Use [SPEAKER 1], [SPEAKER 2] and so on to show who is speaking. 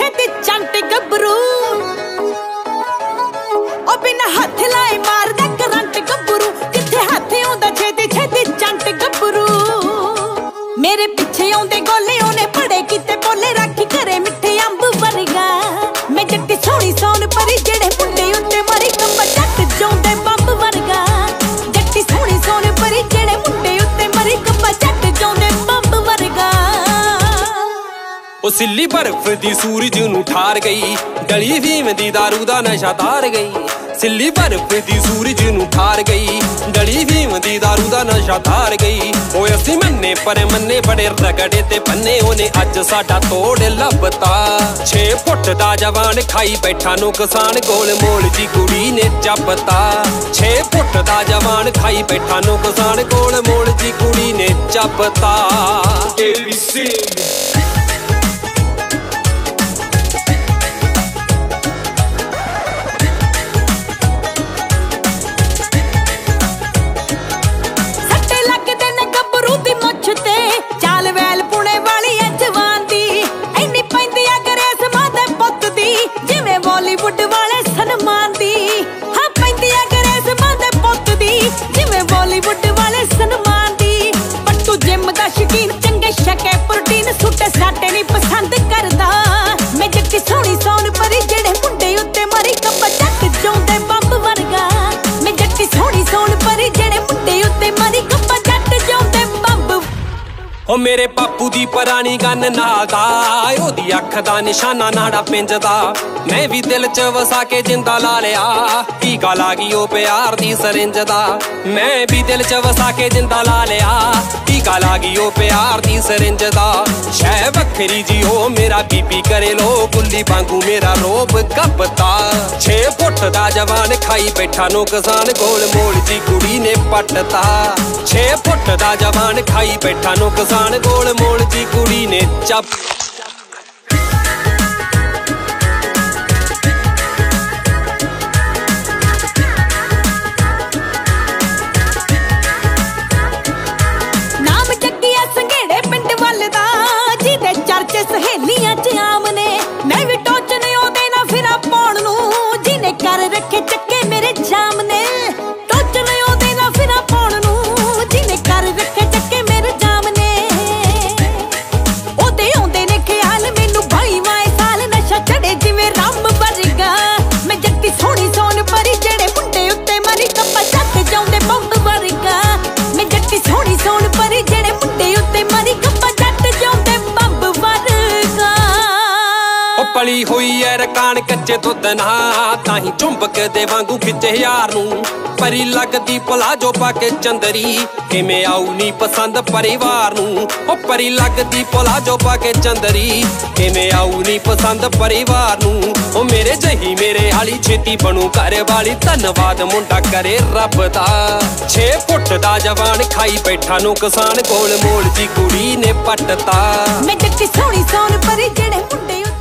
[SPEAKER 1] छेती चंट गबरू ओ बिना हथ लाए मारदा करंट गबरू जिथे हाथ आउंदा छेती छेती चंट गबरू मेरे पिछे आउंदे गोले ओने पड़े किते बोले राखी करे मिठे अंब वर्गा मैं जट्टी सोहनी सोन परी जेड़े मुंडे उत्ते मारी कंबा जट जोंदे बंब वर्गा जट्टी सोहनी सोन परी जेड़े मुंडे उत्ते मारी कंबा जट जोंदे बंब वर्गा
[SPEAKER 2] ओ सिल्ली बर्फ दी सूरज नूं ठार गई डली भीम दी दारू दा नशा तार गई सिल्ली बर्फ दी सूरज नूं ठार गई डली भीम दी दारू दा नशा तार गई ओ असीं मन्ने पर मन्ने बड़े रगड़े ते पन्ने ओने अज साडा तोड़ लभता 6 फुट दा जवान खाई बैठा नुकसान गोल मोल जी कुड़ी ने जपता 6 फुट दा जवान खाई बैठा नुकसान गोल मोल जी कुड़ी ने जपता ABC चाल वैल पुणे वाली जवान दी इन्नी पैंदी ग्रेस मादे पुत दी जिवें बॉलीवुड वाले सनमान दी हाँ पैंदी ग्रेस मादे पुत दी जिवें बॉलीवुड वाले सनमान दी पट्टू जिम दा शकीन चंगे शके प्रोटीन सुटे साटे नहीं पसंद करदा मैं जट्टी सोहनी सोन परी जेड़े मुंडे उत्ते मारी कंबा जट जोंदे बंब वर्गा मैं जट्टी सोहनी सोन परी जेड़े मुंडे उत्ते मारी कंबा जट जोंदे बंब ओ मेरे बापू दी पुरानी गन नाल दा ओदी अख दा निशाना नाड़ा पिंजदा मैं भी दिल च वसा के जिंदा ला लिया टीका लागी ओ प्यार दी सरिंज दा मैं भी दिल च वसा के जिंदा ला लिया टीका लागी ओ प्यार दी सरिंज दा शै बखरी जी हो मेरा बीपी करे लो गुल्ली वांगू मेरा रोब गपता 6 फुट दा जवान खाई बैठा नुकसान गोल मोल जी कुड़ी ने पटता 6 फुट दा जवान खाई बैठा नुकसान गोल मोल जी कुड़ी ने चप नाम जग्गिया संघेड़े पिंड वल दा जिदे चर्चे सहेलियां च आम ने मैं भी टोचने ओदे ना फिरा पाउण नूं जिने कर रखे चक्के मेरे जाम ने टोचने ओदे ना फिरा पाउण नूं जिने कर रखे चक्के मेरे जाम ने ओदे आउंदे ने ख्याल मैनू भाई वाए साल नशा चढ़े जिवें रंब वर्गा मैं जट्टी सोहनी सोन परी जेड़े मुंडे उत्ते मारी कंबा जट जोंदे बंब वर्गा मैं जट्टी सोहनी सोन परी जेड़े मुंडे उत्ते मारी कंबा जट जोंदे बंब वर्गा ओ पली होई ऐ रकान कच्चे दुध ना ताही चुंबक दे वांगू खिच्चे यार नूं परी लगदी पलाजो पाके चंदरी किवें आऊ नी पसंद परिवार नूं ओ परी लगदी पलाजो पाके चंदरी किवें आऊ नी पसंद परिवार नूं ओ मेरे जही मेरे हाली छेती बनू घर वाली धन्नवाद मुंडा करे रब दा 6 फुट दा जवान खाई बैठा नुकसान गोल मोल जी कुड़ी ने पटता मैं जट्टी सोहनी सोन परी जेड़े मुंडे